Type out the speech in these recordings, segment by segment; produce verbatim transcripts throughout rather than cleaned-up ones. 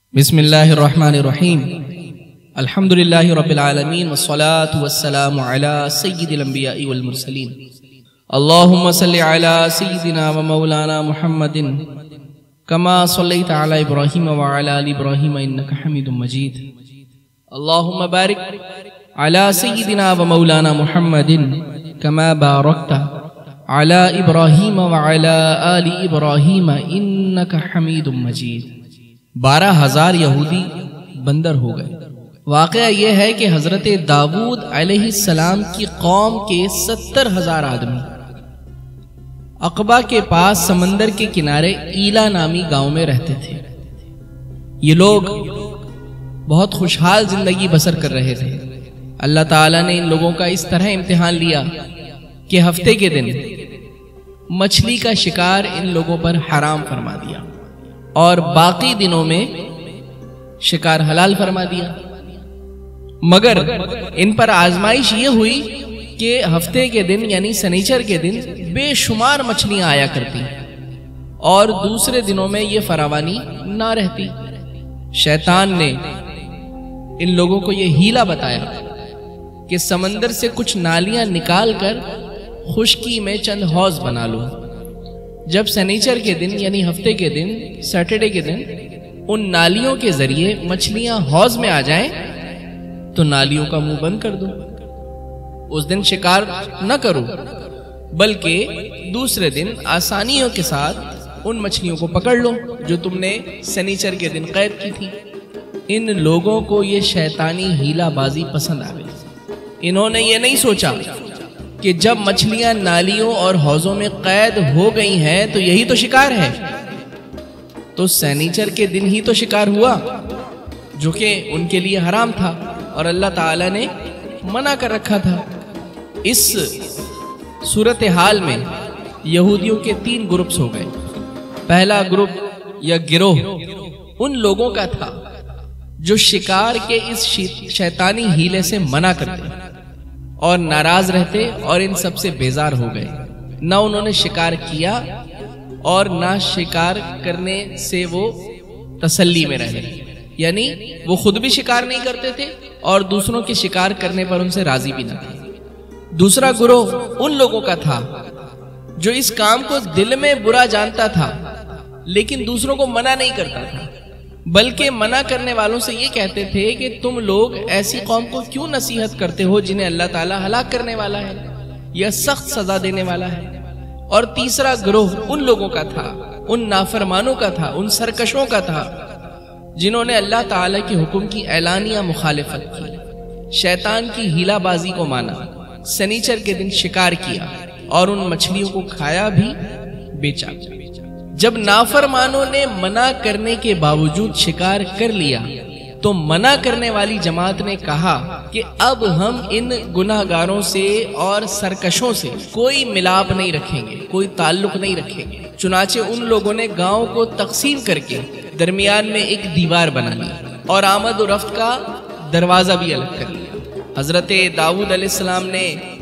بسم اللہ الرحمن الرحیم الحمد للہ رب العالمین والصلاة والسلام علی سید الانبیاء والمرسلین اللہم صلی علی سیدنا و مولانا محمد کما صلیت علی ابراہیم وعلی آل ابراہیم انکا حمید مجید اللہم بارک علی سیدنا و مولانا محمد کما بارکت علی ابراہیم وعلی آل ابراہیم انکا حمید مجید۔ بارہ ہزار یہودی بندر ہو گئے۔ واقعہ یہ ہے کہ حضرت داؤد علیہ السلام کی قوم کے ستر ہزار آدمی عقبہ کے پاس سمندر کے کنارے ایلا نامی گاؤں میں رہتے تھے۔ یہ لوگ بہت خوشحال زندگی بسر کر رہے تھے۔ اللہ تعالیٰ نے ان لوگوں کا اس طرح امتحان لیا کہ ہفتے کے دن مچھلی کا شکار ان لوگوں پر حرام فرما دیا اور باقی دنوں میں شکار حلال فرما دیا۔ مگر ان پر آزمائش یہ ہوئی کہ ہفتے کے دن یعنی سنیچر کے دن بے شمار مچھلیاں آیا کرتی اور دوسرے دنوں میں یہ فراوانی نہ رہتی۔ شیطان نے ان لوگوں کو یہ ہیلا بتایا کہ سمندر سے کچھ نالیاں نکال کر خشکی میں چند حوض بنا لو۔ جب سنیچر کے دن یعنی ہفتے کے دن سیٹرڈے کے دن ان نالیوں کے ذریعے مچھلیاں حوض میں آ جائیں تو نالیوں کا منہ بند کر دو۔ اس دن شکار نہ کرو بلکہ دوسرے دن آسانیوں کے ساتھ ان مچھلیوں کو پکڑ لو جو تم نے سنیچر کے دن قید کی تھی۔ ان لوگوں کو یہ شیطانی ہیلا بازی پسند آ گئی۔ انہوں نے یہ نہیں سوچا کہ جب مچھلیاں نالیوں اور حوضوں میں قید ہو گئی ہیں تو یہی تو شکار ہے، تو سنیچر کے دن ہی تو شکار ہوا جو کہ ان کے لیے حرام تھا اور اللہ تعالیٰ نے منع کر رکھا تھا۔ اس صورتحال میں یہودیوں کے تین گروپس ہو گئے۔ پہلا گروپ یا گروہ ان لوگوں کا تھا جو شکار کے اس شیطانی ہیلے سے منع کرتے اور ناراض رہتے اور ان سب سے بیزار ہو گئے۔ نہ انہوں نے شکار کیا اور نہ شکار کرنے سے وہ تسلی میں رہے، یعنی وہ خود بھی شکار نہیں کرتے تھے اور دوسروں کے شکار کرنے پر ان سے راضی بھی نہ تھے۔ دوسرا گروہ ان لوگوں کا تھا جو اس کام کو دل میں برا جانتا تھا لیکن دوسروں کو منع نہیں کرتا تھا، بلکہ منع کرنے والوں سے یہ کہتے تھے کہ تم لوگ ایسی قوم کو کیوں نصیحت کرتے ہو جنہیں اللہ تعالیٰ ہلاک کرنے والا ہے یا سخت سزا دینے والا ہے۔ اور تیسرا گروہ ان لوگوں کا تھا، ان نافرمانوں کا تھا، ان سرکشوں کا تھا جنہوں نے اللہ تعالیٰ کے حکم کی اعلانیہ مخالفت کی، شیطان کی ہیلا بازی کو مانا، سنیچر کے دن شکار کیا اور ان مچھلیوں کو کھایا بھی بیچا۔ جب نافرمانوں نے منع کرنے کے باوجود شکار کر لیا تو منع کرنے والی جماعت نے کہا کہ اب ہم ان گناہگاروں سے اور سرکشوں سے کوئی ملاپ نہیں رکھیں گے، کوئی تعلق نہیں رکھیں گے۔ چنانچہ ان لوگوں نے گاؤں کو تقسیم کر کے درمیان میں ایک دیوار بنا لی اور آمد و رفت کا دروازہ بھی الگ کر لیا۔ حضرت داؤد علیہ السلام نے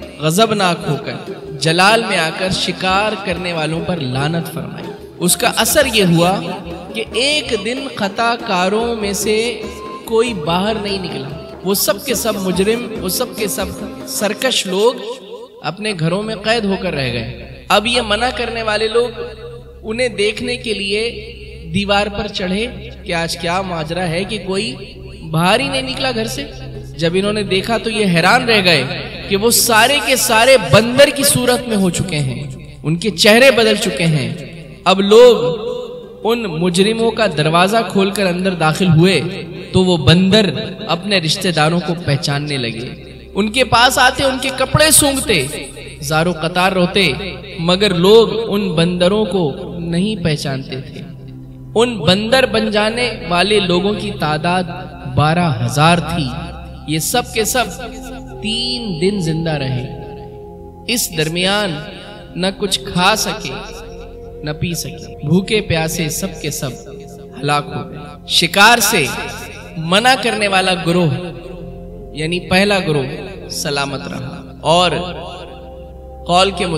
غضبناک ہو کر جلال میں آ کر شکار کرنے والوں پر لعنت فرمائی۔ اس کا اثر یہ ہوا کہ ایک دن خطا کاروں میں سے کوئی باہر نہیں نکلا۔ وہ سب کے سب مجرم، وہ سب کے سب سرکش لوگ اپنے گھروں میں قید ہو کر رہ گئے۔ اب یہ منع کرنے والے لوگ انہیں دیکھنے کے لیے دیوار پر چڑھے کہ آج کیا ماجرا ہے کہ کوئی باہر ہی نہیں نکلا گھر سے۔ جب انہوں نے دیکھا تو یہ حیران رہ گئے کہ وہ سارے کے سارے بندر کی صورت میں ہو چکے ہیں، ان کے چہرے بدل چکے ہیں۔ اب لوگ ان مجرموں کا دروازہ کھول کر اندر داخل ہوئے تو وہ بندر اپنے رشتہ داروں کو پہچاننے لگے۔ ان کے پاس آتے، ان کے کپڑے سونگتے، زارو قطار روتے، مگر لوگ ان بندروں کو نہیں پہچانتے تھے۔ ان بندر بن جانے والے لوگوں کی تعداد بارہ ہزار تھی۔ یہ سب کے سب تین دن زندہ رہے۔ اس درمیان نہ کچھ کھا سکے نہ پی سکے، بھوکے پیاسے سب کے سب ہلاک ہو گئے۔ شکار سے منع کرنے والا گروہ یعنی پہلا گروہ سلامت رہا اور قول کے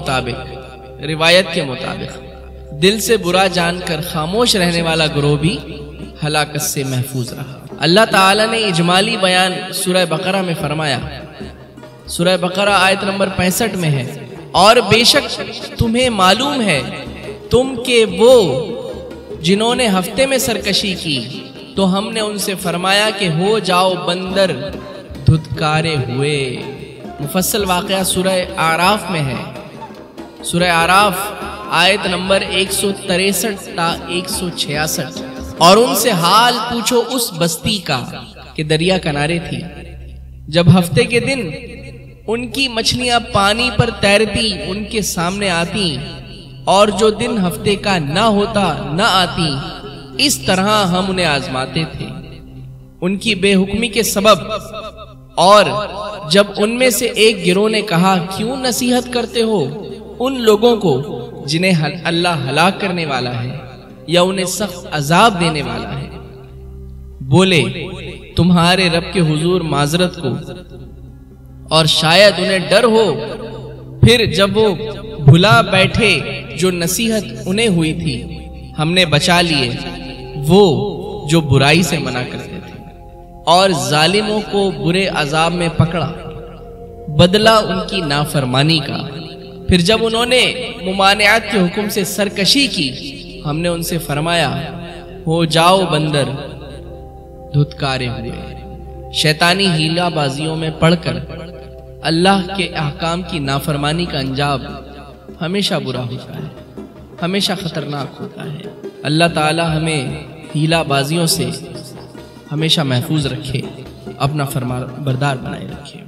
مطابق، روایت کے مطابق دل سے برا جان کر خاموش رہنے والا گروہ بھی ہلاکت سے محفوظ رہا۔ اللہ تعالیٰ نے اجمالی بیان سورہ بقرہ میں فرمایا، سورہ بقرہ آیت نمبر پینسٹھ میں ہے، اور بے شک تمہیں معلوم ہے تم کہ وہ جنہوں نے ہفتے میں سرکشی کی تو ہم نے ان سے فرمایا کہ ہو جاؤ بندر دھتکارے ہوئے۔ مفصل واقعہ سورہ اعراف میں ہے، سورہ اعراف آیت نمبر ایک سو تریسٹھ تا ایک سو چھیاسٹھ۔ اور ان سے حال پوچھو اس بستی کا کہ دریا کنارے تھی، جب ہفتے کے دن ان کی مچھلیاں پانی پر تیرتی ان کے سامنے آتی، اور جو دن ہفتے کا نہ ہوتا نہ آتی، اس طرح ہم انہیں آزماتے تھے ان کی بے حکمی کے سبب۔ اور جب ان میں سے ایک گروہ نے کہا کیوں نصیحت کرتے ہو ان لوگوں کو جنہیں اللہ ہلاک کرنے والا ہے یا انہیں سخت عذاب دینے والا ہے، بولے تمہارے رب کے حضور معذرت کو، اور شاید انہیں ڈر ہو۔ پھر جب وہ بھلا بیٹھے جو نصیحت انہیں ہوئی تھی، ہم نے بچا لیے وہ جو برائی سے منع کرتے تھے، اور ظالموں کو برے عذاب میں پکڑا، بدلہ ان کی نافرمانی کا۔ پھر جب انہوں نے ممانعت کے حکم سے سرکشی کی، ہم نے ان سے فرمایا ہو جاؤ بندر دھتکارے ہوئے۔ شیطانی ہیلا بازیوں میں پڑھ کر اللہ کے احکام کی نافرمانی کا انجام ہمیشہ برا ہوتا ہے، ہمیشہ خطرناک ہوتا ہے۔ اللہ تعالی ہمیں ہیلا بازیوں سے ہمیشہ محفوظ رکھے، اپنا فرما بردار بنائے رکھے۔